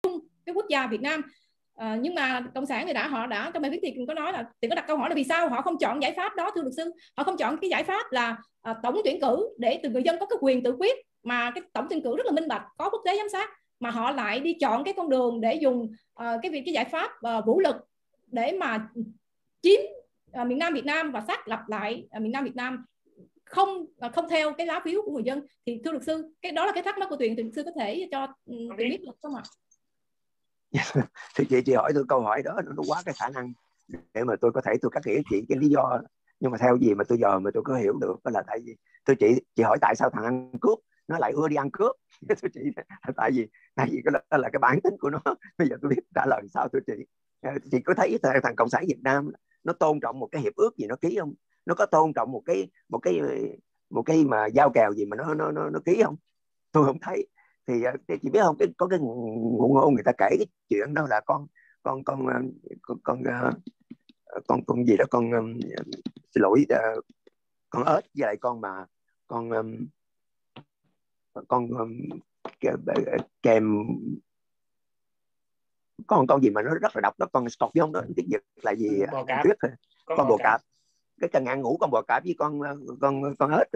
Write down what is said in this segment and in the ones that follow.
cái quốc gia Việt Nam. Nhưng mà cộng sản thì họ đã trong bài viết thì có nói là thì có đặt câu hỏi là vì sao họ không chọn giải pháp đó, thưa luật sư. Họ không chọn cái giải pháp là tổng tuyển cử để từ người dân có cái quyền tự quyết, mà cái tổng tuyển cử rất là minh bạch, có quốc tế giám sát, mà họ lại đi chọn cái con đường để dùng cái giải pháp vũ lực để mà chiếm miền Nam Việt Nam và xác lập lại miền Nam Việt Nam không theo cái lá phiếu của người dân. Thì thưa luật sư, cái đó là cái thắc mắc của Tuyền, thì luật sư có thể cho Tuyền biết được không ạ? Thì chị hỏi tôi câu hỏi đó nó quá cái khả năng để mà tôi có thể tôi cắt nghĩa chị cái lý do, nhưng mà theo gì mà tôi giờ mà tôi có hiểu được đó là tại vì tôi chị hỏi tại sao thằng ăn cướp nó lại ưa đi ăn cướp. Tôi chị tại vì cái đó là cái bản tính của nó. Bây giờ tôi biết trả lời sao tôi chị có thấy thằng cộng sản Việt Nam nó tôn trọng một cái hiệp ước gì nó ký không? Nó có tôn trọng một cái mà giao kèo gì mà nó ký không? Tôi không thấy. Thì chị biết không, có cái ngụ ngôn người ta kể cái chuyện đó là con gì đó, xin lỗi, con ếch với lại con kèm con gì mà nó rất là độc đó, con scorpion đó, tiếng Việt là gì? Con bò cạp. Cái cần ăn ngủ con bò cạp với con ếch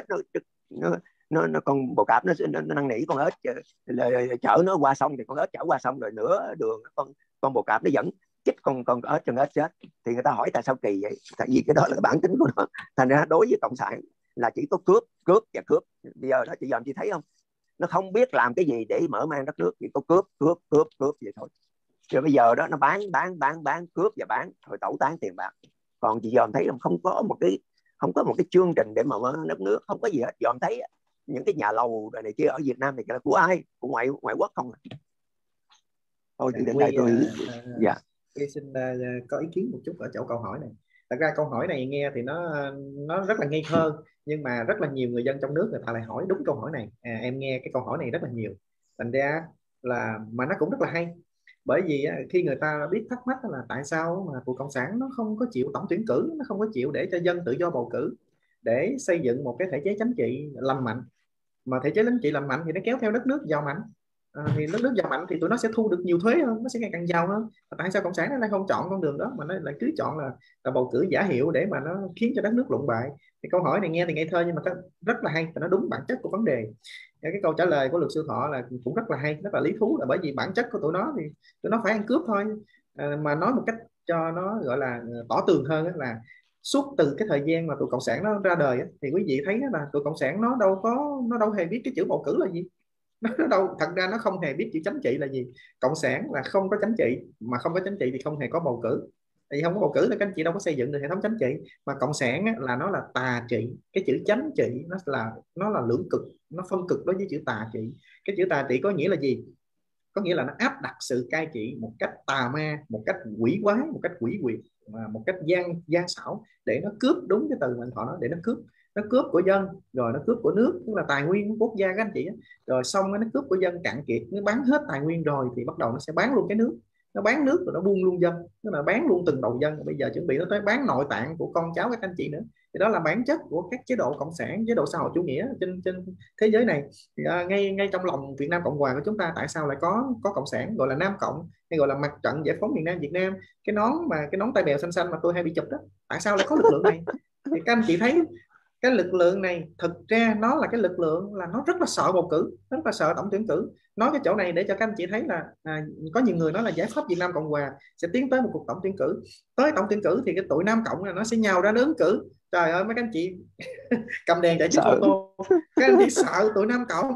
nó con bò cạp nó năn nỉ con ếch chở nó qua sông, thì con ếch chở qua sông rồi nửa đường con bò cạp nó dẫn chích con ếch cho ếch chết. Thì người ta hỏi tại sao kỳ vậy? Tại vì cái đó là cái bản tính của nó. Thành ra đối với cộng sản là chỉ có cướp và cướp. Bây giờ đó chị dòm chị thấy không, nó không biết làm cái gì để mở mang đất nước, chỉ có cướp vậy thôi. Rồi bây giờ đó nó bán cướp và bán rồi tẩu tán tiền bạc. Còn chị dòm thấy không có một cái chương trình để mà mở đất nước, không có gì hết. Dòm thấy những cái nhà lầu này kia ở Việt Nam thì là của ai? Của ngoại quốc không à. Thôi thì đến đây tôi xin có ý kiến một chút ở chỗ câu hỏi này. Thật ra câu hỏi này nghe thì nó rất là ngây thơ, nhưng mà rất là nhiều người dân trong nước người ta lại hỏi đúng câu hỏi này. Em nghe cái câu hỏi này rất là nhiều, thành ra là mà nó cũng rất là hay. Bởi vì khi người ta biết thắc mắc là tại sao mà tụi cộng sản nó không có chịu tổng tuyển cử, nó không có chịu để cho dân tự do bầu cử để xây dựng một cái thể chế chính trị lành mạnh, mà thể chế chính trị lành mạnh thì nó kéo theo đất nước giàu mạnh. Thì đất nước giàu mạnh thì tụi nó sẽ thu được nhiều thuế hơn, nó sẽ ngày càng giàu hơn. Tại sao cộng sản nó lại không chọn con đường đó mà nó lại cứ chọn là bầu cử giả hiệu để mà nó khiến cho đất nước lụng bại? Thì câu hỏi này nghe thì ngây thơ, nhưng mà rất là hay và nó đúng bản chất của vấn đề. Cái câu trả lời của luật sư Thọ là cũng rất là hay, rất là lý thú, là bởi vì bản chất của tụi nó thì tụi nó phải ăn cướp thôi. Mà nói một cách cho nó gọi là tỏ tường hơn là suốt từ cái thời gian mà tụi cộng sản nó ra đời thì quý vị thấy là tụi cộng sản nó đâu hề biết cái chữ bầu cử là gì. Thật ra nó không hề biết chữ chính trị là gì. Cộng sản là không có chính trị, mà không có chính trị thì không hề có bầu cử. Thì không có bầu cử thì các anh chị đâu có xây dựng được hệ thống chính trị. Mà cộng sản là nó là tà trị. Cái chữ chính trị nó là lưỡng cực, nó phân cực đối với chữ tà trị. Cái chữ tà trị có nghĩa là gì? Có nghĩa là nó áp đặt sự cai trị một cách tà ma, một cách quỷ quái, một cách quỷ quyệt, một cách gian xảo, để nó cướp, đúng cái từ mình họ nói, để nó cướp của dân, rồi nó cướp của nước, tức là tài nguyên của quốc gia các anh chị. Rồi xong nó cướp của dân cạn kiệt, nó bán hết tài nguyên rồi thì bắt đầu nó sẽ bán luôn cái nước, nó bán nước rồi nó buông luôn dân, tức là bán luôn từng đầu dân. Bây giờ chuẩn bị nó tới bán nội tạng của con cháu các anh chị nữa. Thì đó là bản chất của các chế độ cộng sản, chế độ xã hội chủ nghĩa trên thế giới này. Thì, ngay trong lòng Việt Nam Cộng Hòa của chúng ta, tại sao lại có cộng sản, gọi là Nam Cộng, hay gọi là Mặt trận Giải phóng miền Nam Việt Nam? Cái nón tay bèo xanh xanh mà tôi hay bị chụp đó, tại sao lại có lực lượng này? Thì các anh chị thấy cái lực lượng này thực ra nó là cái lực lượng là nó rất là sợ bầu cử, rất là sợ tổng tuyển cử. Nói cái chỗ này để cho các anh chị thấy là có nhiều người nói là giải pháp Việt Nam Cộng Hòa sẽ tiến tới một cuộc tổng tuyển cử. Tới tổng tuyển cử thì cái tụi Nam Cộng là nó sẽ nhào ra ứng cử. Trời ơi mấy các anh chị cầm đèn chạy trước ô tô, các anh chị sợ tụi Nam Cộng,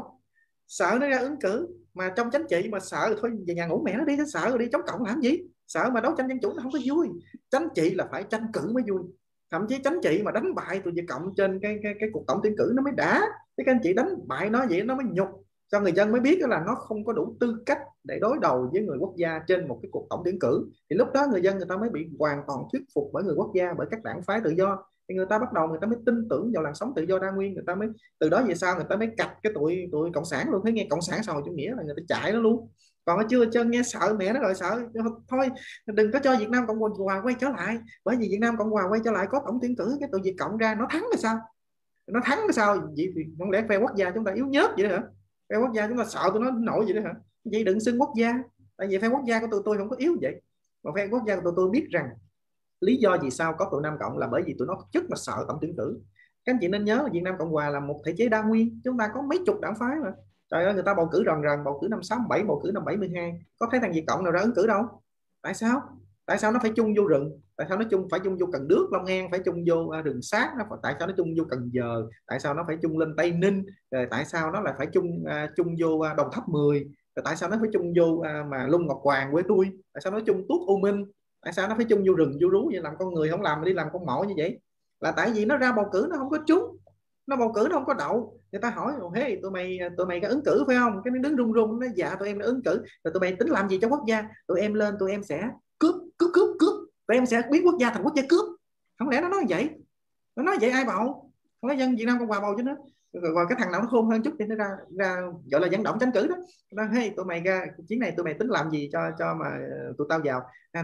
sợ nó ra ứng cử. Mà trong chính trị mà sợ thôi về nhà ngủ mẹ nó đi, nó sợ rồi đi chống cộng làm gì? Sợ mà đấu tranh dân chủ nó không có vui. Chính trị là phải tranh cử mới vui. Thậm chí chính trị mà đánh bại tụi Việt Cộng trên cái cuộc tổng tuyển cử nó mới đã. Cái anh chị đánh bại nó vậy nó mới nhục, cho người dân mới biết là nó không có đủ tư cách để đối đầu với người quốc gia trên một cái cuộc tổng tuyển cử. Thì lúc đó người dân người ta mới bị hoàn toàn thuyết phục bởi người quốc gia, bởi các đảng phái tự do. Thì người ta bắt đầu người ta mới tin tưởng vào làn sóng tự do đa nguyên, người ta mới từ đó về sau người ta mới cạch cái tụi cộng sản luôn. Thấy nghe cộng sản xã hội chủ nghĩa là người ta chạy nó luôn. Còn nó chưa nghe sợ mẹ nó rồi, sợ thôi đừng có cho Việt Nam Cộng Hòa quay trở lại. Bởi vì Việt Nam Cộng Hòa quay trở lại có tổng tuyển cử, cái tụi Việt Cộng ra nó thắng là sao? Nó thắng là sao? Vậy thì không lẽ phe quốc gia chúng ta yếu nhớt vậy hả? Phe quốc gia chúng ta sợ tụi nó nổi vậy đó hả? Vậy đừng xưng quốc gia. Tại vì phe quốc gia của tụi tôi không có yếu vậy, mà phe quốc gia của tụi tôi biết rằng lý do vì sao có tụi Nam Cộng là bởi vì tụi nó rất là sợ tổng tuyển cử. Các anh chị nên nhớ là Việt Nam Cộng Hòa là một thể chế đa nguyên, chúng ta có mấy chục đảng phái mà. Trời ơi, người ta bầu cử rần rần, bầu cử năm 67, bầu cử năm 72, có thấy thằng Việt Cộng nào ra ứng cử đâu. Tại sao? Tại sao nó phải chung vô rừng? Tại sao nó phải chung vô Cần Đước, Long An, phải chung vô rừng Sát? Tại sao nó chung vô Cần Giờ? Tại sao nó phải chung lên Tây Ninh? Rồi tại sao nó lại phải chung vô Đồng Tháp 10? Rồi tại sao nó phải chung vô mà Lung Ngọc Hoàng quê tôi? Tại sao nó chung Tuốt U Minh? Tại sao nó phải chung vô rừng vô rú vậy, làm con người không làm mà đi làm con mỏ như vậy? Là tại vì nó ra bầu cử nó không có trúng, nó bầu cử nó không có đậu. Người ta hỏi hey, tụi mày có ứng cử phải không? Cái nó đứng run run, nó dạ tụi em đã ứng cử. Rồi tụi mày tính làm gì cho quốc gia? Tụi em lên tụi em sẽ cướp, tụi em sẽ biến quốc gia thành quốc gia cướp. Không lẽ nó nói vậy? Nó nói vậy ai bầu? Không lẽ dân Việt Nam Cộng Hòa bầu cho nó? Rồi cái thằng nào nó khôn hơn chút thì nó ra gọi là vận động tranh cử đó. Nó hey, tụi mày ra chuyến này tụi mày tính làm gì cho mà tụi tao vào?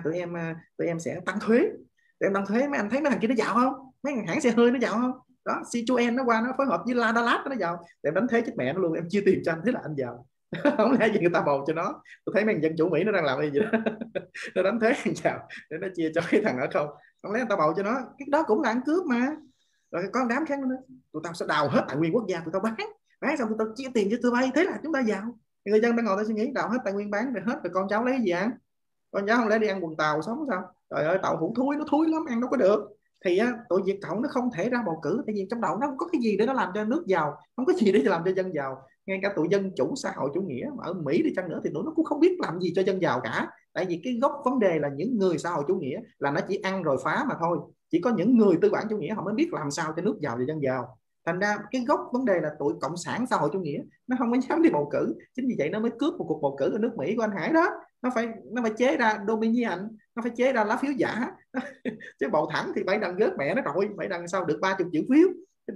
Tụi em sẽ tăng thuế. Tụi em tăng thuế, mấy anh thấy mấy thằng kia nó giàu không? Mấy hãng xe hơi nó giàu không? Đó, Citroen nó qua nó phối hợp với La Dallas nó giàu. Tụi em đánh thuế chết mẹ nó luôn, em chia tiền cho anh, thế là anh giàu. Không lẽ gì người ta bầu cho nó? Tôi thấy mấy dân chủ Mỹ nó đang làm gì đó. Nó đánh thuế anh giàu để nó chia cho cái thằng ở không. Không lẽ người ta bầu cho nó? Cái đó cũng là ăn cướp mà. Rồi có một đám khác nữa, tụi tao sẽ đào hết tài nguyên quốc gia, tụi tao bán xong tụi tao chia tiền cho tụi bay, thế là chúng ta giàu. Thì người dân đang ngồi ta suy nghĩ đào hết tài nguyên bán rồi hết rồi con cháu lấy gì ăn? Con cháu không lẽ đi ăn quần tàu sống sao? Trời ơi, tàu hủ thúi, nó thúi lắm, ăn đâu có được. Thì tụi Việt Cộng nó không thể ra bầu cử, tại vì trong đầu nó không có cái gì để nó làm cho nước giàu, không có gì để làm cho dân giàu. Ngay cả tụi dân chủ xã hội chủ nghĩa mà ở Mỹ đi chăng nữa thì tụi nó cũng không biết làm gì cho dân giàu cả. Tại vì cái gốc vấn đề là những người xã hội chủ nghĩa là nó chỉ ăn rồi phá mà thôi. Chỉ có những người tư bản chủ nghĩa họ mới biết làm sao cho nước giàu và dân giàu. Thành ra cái gốc vấn đề là tụi cộng sản xã hội chủ nghĩa nó không có dám đi bầu cử. Chính vì vậy nó mới cướp một cuộc bầu cử ở nước Mỹ của anh Hải đó. Nó phải chế ra Dominion, nó phải chế ra lá phiếu giả. Chứ bầu thẳng thì bảy đằng gớt mẹ nó rồi, bảy đằng sao được 30 triệu phiếu.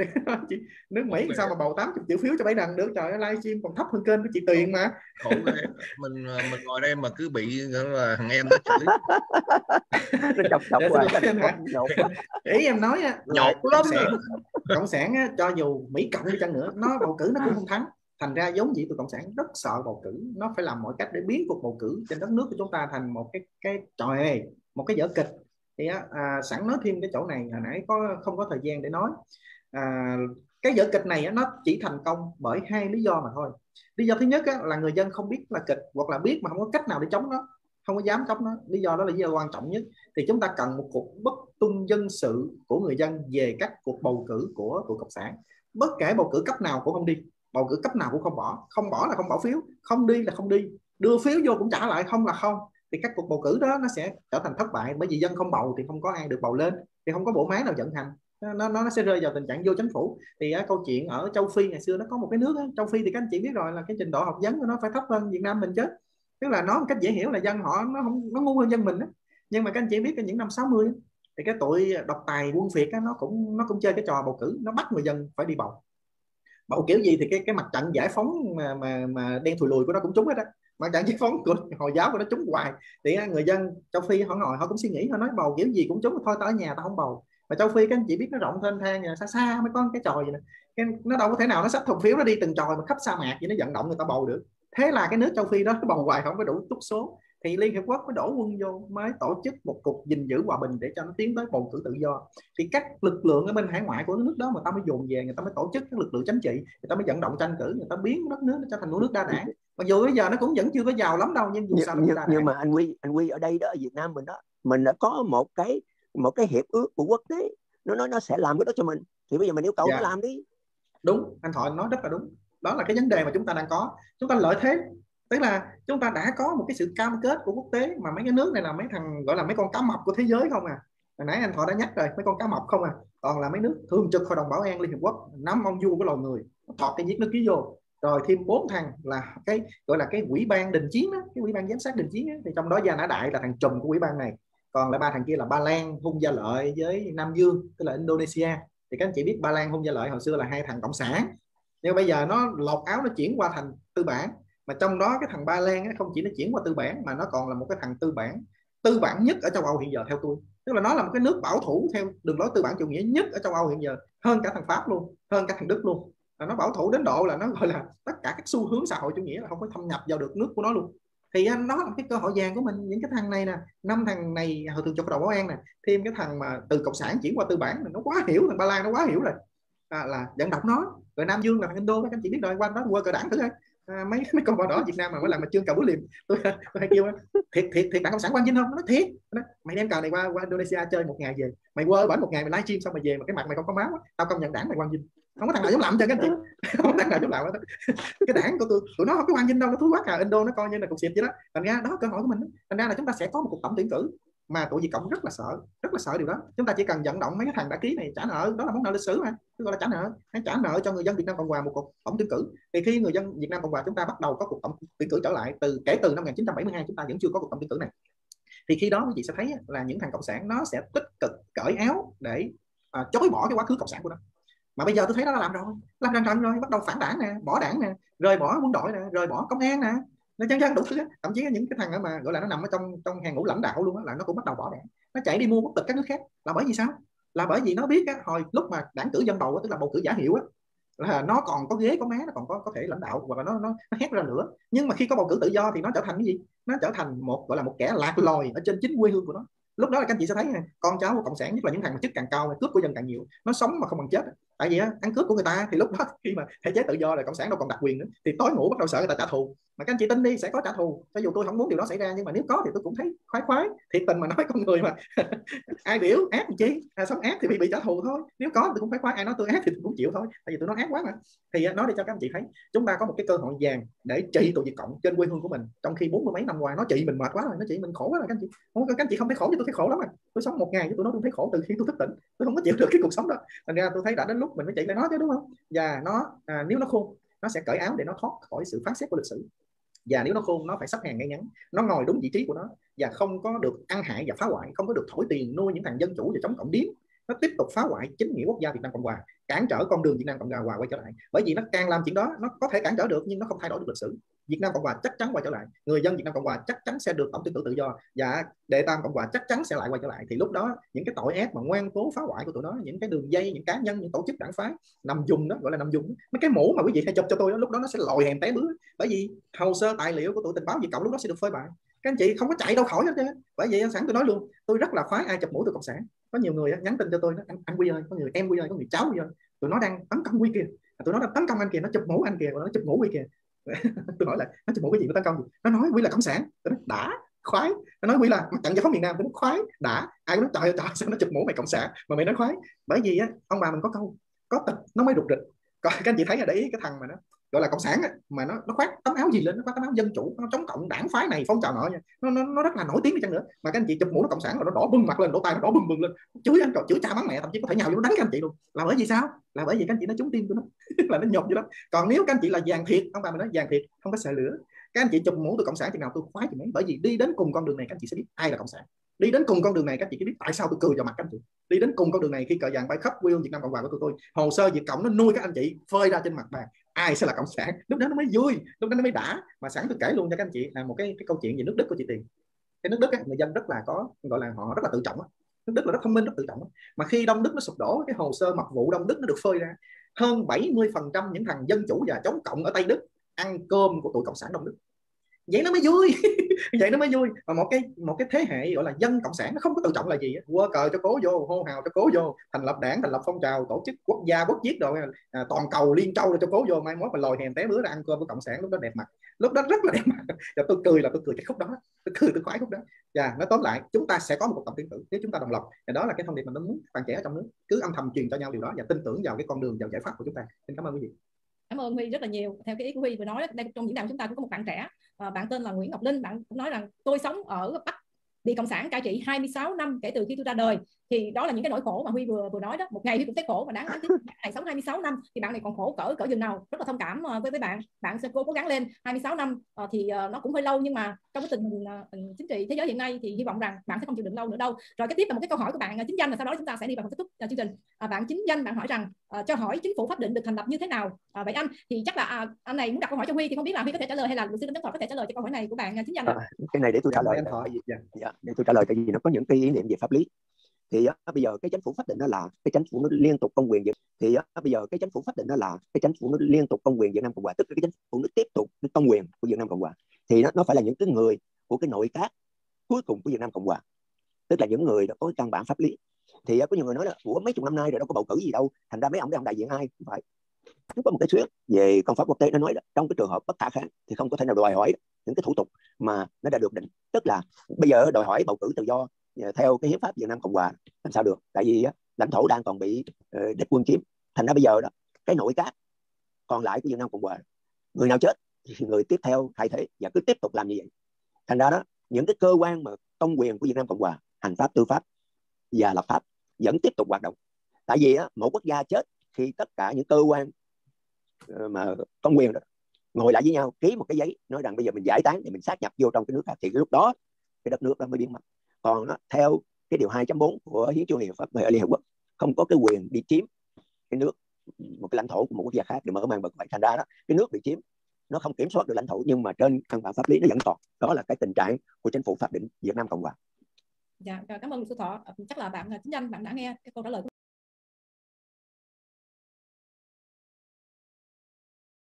Nước Mỹ sao mà bầu 80 triệu phiếu cho bảy đằng được? Trời ơi, livestream còn thấp hơn kênh của chị Tuyền mà. Khổ mình ngồi đây mà cứ bị là thằng em nó chửi. Ý em nói là cộng sản cho dù Mỹ cộng đi chăng nữa, nó bầu cử nó cũng không thắng. Thành ra giống như tụi cộng sản rất sợ bầu cử, nó phải làm mọi cách để biến cuộc bầu cử trên đất nước của chúng ta thành một cái trò hề, một cái vở kịch. Thì sẵn nói thêm cái chỗ này, hồi nãy không có thời gian để nói. Cái vở kịch này nó chỉ thành công bởi hai lý do mà thôi. Lý do thứ nhất là người dân không biết là kịch, hoặc là biết mà không có cách nào để chống nó, không có dám chống nó. Lý do đó là lý do quan trọng nhất. Thì chúng ta cần một cuộc bất tung dân sự của người dân về các cuộc bầu cử của cộng sản. Bất kể bầu cử cấp nào cũng không đi, bầu cử cấp nào cũng không bỏ. Không bỏ là không bỏ phiếu, không đi là không đi, đưa phiếu vô cũng trả lại không là không. Thì các cuộc bầu cử đó nó sẽ trở thành thất bại, bởi vì dân không bầu thì không có ai được bầu lên, thì không có bộ máy nào vận hành, nó sẽ rơi vào tình trạng vô chính phủ. Thì câu chuyện ở châu Phi ngày xưa nó có một cái nước châu Phi thì các anh chị biết rồi, là cái trình độ học vấn của nó phải thấp hơn Việt Nam mình chứ. Tức là nói một cách dễ hiểu là dân họ nó ngu hơn dân mình đó. Nhưng mà các anh chị biết cái những năm 60 thì cái tụi độc tài quân Việt nó cũng chơi cái trò bầu cử, nó bắt người dân phải đi bầu kiểu gì thì cái mặt trận giải phóng mà đen thùi lùi của nó cũng trúng hết á. Mặt trận giải phóng của Hồi giáo của nó trúng hoài. Thì người dân châu Phi họ ngồi họ cũng suy nghĩ, họ nói bầu kiểu gì cũng trúng, thôi tao ở nhà tao không bầu. Mà châu Phi các anh chị biết nó rộng thênh thang, xa xa mới có cái trò gì nè, nó đâu có thể nào nó xách thùng phiếu nó đi từng tròi mà khắp sa mạc gì nó vận động người ta bầu được. Thế là cái nước châu Phi đó nó bầu hoài không có đủ túc số, thì Liên Hiệp Quốc mới đổ quân vô, mới tổ chức một cuộc gìn giữ hòa bình để cho nó tiến tới bầu cử tự do. Thì các lực lượng ở bên hải ngoại của nước đó mà ta mới dồn về, người ta mới tổ chức các lực lượng chính trị, người ta mới vận động tranh cử, người ta biến đất nước nó trở thành một nước đa đảng. Mặc dù bây giờ nó cũng vẫn chưa có giàu lắm đâu, nhưng mà anh Huy ở đây đó, ở Việt Nam mình đó, mình đã có một cái hiệp ước của quốc tế, nó sẽ làm cái đó cho mình, thì bây giờ mình yêu cầu nó làm đi. Đúng, anh Thọ nói rất là đúng. Đó là cái vấn đề mà chúng ta đang có. Chúng ta lợi thế, tức là chúng ta đã có một cái sự cam kết của quốc tế, mà mấy cái nước này là mấy thằng gọi là mấy con cá mập của thế giới không à. Hồi nãy anh Thọ đã nhắc rồi, mấy con cá mập không à, toàn là mấy nước thường trực Hội đồng Bảo an Liên Hiệp Quốc, nắm ông vua của loài người, thọt cái giết nước ký vô. Rồi thêm 4 thằng là cái gọi là cái ủy ban đình chiến đó, cái ủy ban giám sát đình chiến đó. Thì trong đó Gia Nã Đại là thằng trùm của ủy ban này, còn là 3 thằng kia là Ba Lan, Hun Gia Lợi với Nam Dương, tức là Indonesia. Thì các anh chị biết Ba Lan, Hun Gia Lợi hồi xưa là 2 thằng cộng sản, nhưng bây giờ nó lột áo, nó chuyển qua thành tư bản. Mà trong đó cái thằng Ba Lan không chỉ nó chuyển qua tư bản, mà nó còn là một cái thằng tư bản nhất ở châu Âu hiện giờ theo tôi. Tức là nó là một cái nước bảo thủ theo đường lối tư bản chủ nghĩa nhất ở châu Âu hiện giờ, hơn cả thằng Pháp luôn, hơn cả thằng Đức luôn. Nó bảo thủ đến độ là nó gọi là tất cả các xu hướng xã hội chủ nghĩa là không có thâm nhập vào được nước của nó luôn. Thì nó là cái cơ hội vàng của mình. Những cái thằng này nè, 5 thằng này hồi thường trực đầu Bảo An nè, thêm cái thằng mà từ cộng sản chuyển qua tư bản nó quá hiểu, thằng Ba Lan nó quá hiểu rồi, là vận động nó. Rồi Nam Dương là thằng Indo, các anh chị biết rồi, quanh đó qua cờ đảng thử thôi. Mấy con bò đỏ Việt Nam mà mới làm mà chương cờ búa liềm, tôi hay kêu thiệt bạn cộng sản Quang Vinh không? Nó nói thiệt, mày đem cờ này qua Indonesia chơi một ngày về, mày quơ bển một ngày mày livestream xong mày về mà cái mặt mày không có máu, tao công nhận đảng mày Quang Vinh. Không có thằng nào dám làm cho các anh chị, không có thằng nào dám làm đó. Cái đảng của tụi nó không có Quang Vinh đâu, nó thúi quá. Indo nó coi như là cục xịt vậy đó. Thành ra đó cơ hội của mình. Thành ra là chúng ta sẽ có một cuộc tổng tuyển cử mà tụi Việt Cộng rất là sợ điều đó. Chúng ta chỉ cần vận động mấy cái thằng đã ký này trả nợ, đó là món nợ lịch sử mà, tôi gọi là trả nợ. Hãy trả nợ cho người dân Việt Nam Cộng Hòa một cuộc tổng tuyển cử. Thì khi người dân Việt Nam Cộng Hòa chúng ta bắt đầu có cuộc tổng tuyển cử trở lại, kể từ năm 1972 chúng ta vẫn chưa có cuộc tổng tuyển cử này, thì khi đó quý vị sẽ thấy là những thằng cộng sản nó sẽ tích cực cởi áo để chối bỏ cái quá khứ cộng sản của nó. Mà bây giờ tôi thấy nó làm rồi, làm rần rồi, bắt đầu phản đảng nè, bỏ đảng nè, rời bỏ quân đội nè, rời bỏ công an nè, nó chân đủ thứ. Thậm chí những cái thằng mà gọi là nó nằm ở trong hàng ngũ lãnh đạo luôn á, là nó cũng bắt đầu bỏ đảng, nó chạy đi mua quốc tịch các nước khác. Là bởi vì sao? Là bởi vì nó biết á, hồi lúc mà đảng cử dân bầu, tức là bầu cử giả hiệu á, là nó còn có ghế có má, nó còn có thể lãnh đạo, hoặc là nó hét ra nữa. Nhưng mà khi có bầu cử tự do thì nó trở thành cái gì? Nó trở thành một gọi là một kẻ lạc lòi ở trên chính quê hương của nó. Lúc đó là các anh chị sẽ thấy con cháu của cộng sản, nhất là những thằng mà chức càng cao, cướp của dân càng nhiều, nó sống mà không bằng chết. Tại vì ăn cướp của người ta, thì lúc đó khi mà thể chế tự do là cộng sản đâu còn đặc quyền nữa, thì tối ngủ bắt đầu sợ người ta trả thù. Mà các anh chị tin đi, sẽ có trả thù. Cho dù tôi không muốn điều đó xảy ra, nhưng mà nếu có thì tôi cũng thấy khoái. Thiệt tình mà nói, con người mà ai biểu ác thì chi, sống ác thì bị trả thù thôi. Nếu có thì tôi cũng khoái. Ai nói tôi ác thì tôi cũng chịu thôi, tại vì tôi nói ác quá mà. Thì nói để cho các anh chị thấy, chúng ta có một cái cơ hội vàng để trị tụi Việt Cộng trên quê hương của mình. Trong khi 40 mấy năm qua nó trị mình mệt quá rồi, nó trị mình khổ quá rồi. Các anh chị các anh chị không thấy khổ, chứ tôi thấy khổ lắm à. Tôi sống một ngày với tụi nó tôi thấy khổ từ khi tôi thức tỉnh. Tôi không có chịu được cái cuộc sống đó. Thành ra tôi thấy đã đến lúc mình phải chạy lại nó chứ, đúng không? Và nó nếu nó khôn, nó sẽ cởi áo để nó thoát khỏi sự phán xét của lịch sử. Và nếu nó khôn, nó phải sắp hàng ngay ngắn, nó ngồi đúng vị trí của nó, và không có được ăn hại và phá hoại, không có được thổi tiền nuôi những thằng dân chủ và chống cộng điếm. Nó tiếp tục phá hoại chính nghĩa quốc gia Việt Nam Cộng Hòa, cản trở con đường Việt Nam Cộng Hòa quay trở lại. Bởi vì nó càng làm chuyện đó, nó có thể cản trở được nhưng nó không thay đổi được lịch sử. Việt Nam Cộng Hòa chắc chắn quay trở lại, người dân Việt Nam Cộng Hòa chắc chắn sẽ được tổng tuyển cử tự do, và Đệ Tam Cộng Hòa chắc chắn sẽ lại quay trở lại. Thì lúc đó những cái tội ác mà ngoan cố phá hoại của tụi nó, những cái đường dây, những cá nhân, những tổ chức đảng phái nằm dùng đó, gọi là nằm dùng mấy cái mũ mà quý vị hay chụp cho tôi đó, lúc đó nó sẽ lòi hèn té bứa. Bởi vì hồ sơ tài liệu của tụi tình báo Việt Cộng lúc đó sẽ được phơi bày. Các anh chị không có chạy đâu khỏi hết trơn. Bởi vậy sẵn tôi nói luôn, tôi rất là khoái ai chụp mũ từ cộng sản. Có nhiều người nhắn tin cho tôi, anh Quy ơi, có người em Quy ơi, có người cháu Quy ơi, tụi nó đang tấn công Quy kìa, tụi nó đang tấn công anh kìa, nó chụp mũ anh kìa, nó chụp mũ Quy kìa. Tôi hỏi lại, nó chụp mũ cái gì, nó tấn công gì? Nó nói Quy là cộng sản. Tôi nói đã, khoái. Nó nói Quy là mặt trận giải phóng miền Nam. Tôi nói khoái, đã. Ai cũng nói trời ơi, sao nó chụp mũ mày cộng sản mà mày nói khoái? Bởi vì ông bà mình có câu, có tịch nó mới rụt rịch. Còn các anh chị thấy ở đấy cái thằng mà nó gọi là cộng sản ấy, mà nó khoác tấm áo gì lên, nó khoác tấm áo dân chủ, nó chống cộng đảng phái này phong trào nọ nha, nó rất là nổi tiếng đi chăng nữa, mà các anh chị chụp mũ nó cộng sản rồi nó đỏ bừng mặt lên, đổ tay nó đỏ bừng lên, chửi anh, chửi cha mắng mẹ, thậm chí có thể nhào vô nó đánh các anh chị luôn. Là bởi vì sao? Là bởi vì các anh chị nó trúng tim của nó là nó nhột vậy đó. Còn nếu các anh chị là vàng thiệt, ông bà mình nói vàng thiệt không có sợ lửa, các anh chị chụp mũ từ cộng sản chừng nào tôi khoái chừng ấy. Bởi vì đi đến cùng con đường này các anh chị sẽ biết ai là cộng sản. Đi đến cùng con đường này các anh chị sẽ biết tại sao tôi cười vào mặt các anh chị. Đi đến cùng con đường này, khi cờ vàng bay khắp quê hương Việt Nam Cộng Hòa của tôi, hồ sơ Việt Cộng nó nuôi các anh chị phơi ra trên mặt bàn ai sẽ là cộng sản, lúc đó nó mới vui, lúc đó nó mới đã. Mà sẵn tôi kể luôn cho các anh chị là một cái câu chuyện về nước Đức của chị Tiền. Cái nước Đức ấy, người dân rất là có gọi là họ rất là tự trọng á. Nước Đức là rất thông minh, rất tự trọng á. Mà khi Đông Đức nó sụp đổ, cái hồ sơ mật vụ Đông Đức nó được phơi ra, hơn 70% những thằng dân chủ và chống cộng ở Tây Đức ăn cơm của tụi cộng sản Đông Đức. Vậy nó mới vui. Vậy nó mới vui. Mà một cái thế hệ gọi là dân cộng sản nó không có tự trọng là gì, quơ cờ cho cố vô, hô hào cho cố vô, thành lập đảng, thành lập phong trào, tổ chức quốc gia quốc giết rồi toàn cầu liên châu cho cố vô, mai mốt mà lòi hèn té bữa ra ăn cơm với cộng sản. Lúc đó đẹp mặt, lúc đó rất là đẹp mặt. Và tôi cười cái khúc đó, tôi khoái khúc đó. Và nói tóm lại, chúng ta sẽ có một cuộc tổng tuyển cử nếu chúng ta đồng lòng. Và đó là cái thông điệp mà nó muốn bạn trẻ ở trong nước cứ âm thầm truyền cho nhau điều đó và tin tưởng vào cái con đường, vào giải pháp của chúng ta. Xin cảm ơn quý vị. Cảm ơn Huy rất là nhiều. Theo cái ý của Huy vừa nói, đây trong diễn đàn chúng ta cũng có một bạn trẻ, bạn tên là Nguyễn Ngọc Linh. Bạn cũng nói rằng tôi sống ở Bắc, bị cộng sản cai trị 26 năm kể từ khi tôi ra đời. Thì đó là những cái nỗi khổ mà Huy vừa nói đó. Một ngày Huy cũng thấy khổ, và đáng tiếc bạn này sống 26 năm thì bạn này còn khổ cỡ chừng nào. Rất là thông cảm với bạn. Bạn sẽ cố gắng lên. 26 năm thì nó cũng hơi lâu, nhưng mà trong cái tình hình chính trị thế giới hiện nay thì hy vọng rằng bạn sẽ không chịu đựng lâu nữa đâu. Rồi cái tiếp là một cái câu hỏi của bạn Chính Danh, và sau đó chúng ta sẽ đi vào phần kết thúc chương trình. Bạn Chính Danh, bạn hỏi rằng cho hỏi chính phủ pháp định được thành lập như thế nào? Vậy anh thì chắc là anh này muốn đặt câu hỏi cho Huy, thì không biết là Huy có thể trả lời hay là luật sư Đinh Tấn Thọ có thể trả lời cho câu hỏi này của bạn Chính Danh. Cái này để tôi trả lời. Để tôi trả lời, tại vì nó có những cái ý niệm về pháp lý. Thì bây giờ cái chính phủ pháp định đó là cái chính phủ nó liên tục công quyền. Thì bây giờ cái chính phủ pháp định đó là cái chính phủ nó liên tục công quyền Việt Nam Cộng Hòa, tức là cái chính phủ nó tiếp tục công quyền của Việt Nam Cộng Hòa. thì nó phải là những cái người của cái nội các cuối cùng của Việt Nam Cộng Hòa, tức là những người đã có cái căn bản pháp lý. Thì có nhiều người nói là ủa mấy chục năm nay rồi đâu có bầu cử gì đâu, thành ra mấy ông đại diện ai? Không phải. Nó có một cái thuyết về công pháp quốc tế, nó nói là trong cái trường hợp bất khả kháng thì không có thể nào đòi hỏi những cái thủ tục mà nó đã được định. Tức là bây giờ đòi hỏi bầu cử tự do theo cái hiến pháp Việt Nam Cộng Hòa làm sao được, tại vì lãnh thổ đang còn bị địch quân chiếm. Thành ra bây giờ đó, cái nội các còn lại của Việt Nam Cộng Hòa, người nào chết thì người tiếp theo thay thế và cứ tiếp tục làm như vậy. Thành ra đó, những cái cơ quan mà công quyền của Việt Nam Cộng Hòa, hành pháp, tư pháp và lập pháp vẫn tiếp tục hoạt động. Tại vì một quốc gia chết khi tất cả những cơ quan mà công quyền đó ngồi lại với nhau ký một cái giấy nói rằng bây giờ mình giải tán thì mình sát nhập vô trong cái nước khác, thì lúc đó cái đất nước đó mới biến mất. Còn theo cái điều 2.4 của hiến chương Liên Hợp Quốc, không có cái quyền đi chiếm cái nước, một cái lãnh thổ của một quốc gia khác để mở mang bực vậy. Thành ra đó, cái nước bị chiếm nó không kiểm soát được lãnh thổ, nhưng mà trên căn bản pháp lý nó vẫn còn. Đó là cái tình trạng của chính phủ pháp định Việt Nam Cộng Hòa. Dạ, cảm ơn luật sư Thọ. Chắc là bạn chính danh bạn đã nghe cái câu trả lời của